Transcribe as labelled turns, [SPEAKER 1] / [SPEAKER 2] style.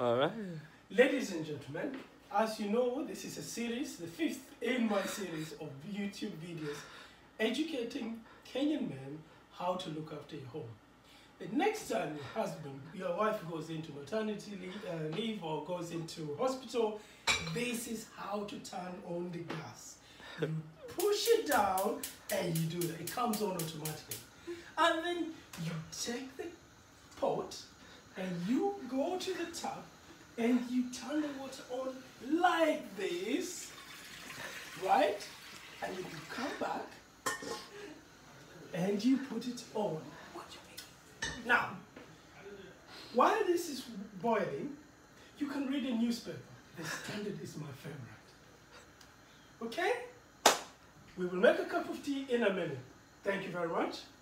[SPEAKER 1] All right.
[SPEAKER 2] Ladies and gentlemen, as you know, this is a series, the fifth in my series of YouTube videos, educating Kenyan men how to look after your home. The next time your husband, your wife goes into maternity leave or goes into hospital, this is how to turn on the gas. You push it down and you do that. It comes on automatically. And then you take the pot and you go to the tap and you turn the water on like this, right? And you come back and you put it on. Now, while this is boiling, you can read a newspaper. The Standard is my favorite. Okay? We will make a cup of tea in a minute. Thank you very much.